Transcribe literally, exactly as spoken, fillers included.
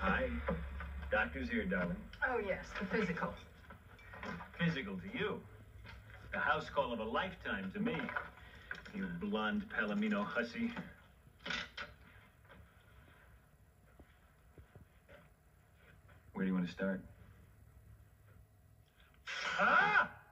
Hi. Doctor's here, darling. Oh, yes, the physical. Physical to you. The house call of a lifetime to me. You blonde Palomino hussy. Where do you want to start? Ah!